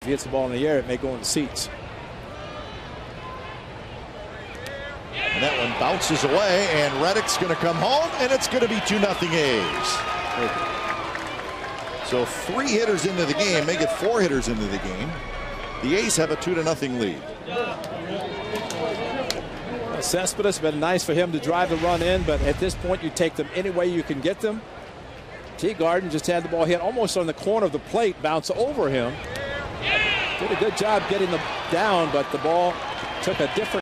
he hits the ball in the air, it may go in the seats. And that one bounces away, and Reddick's going to come home, and it's going to be 2-0 A's. So 3 hitters into the game, make it 4 hitters into the game. The A's have a 2-0 lead. Cespedes, been nice for him to drive the run in, but at this point you take them any way you can get them. Teagarden just had the ball hit almost on the corner of the plate, bounce over him. Did a good job getting them down, but the ball took a different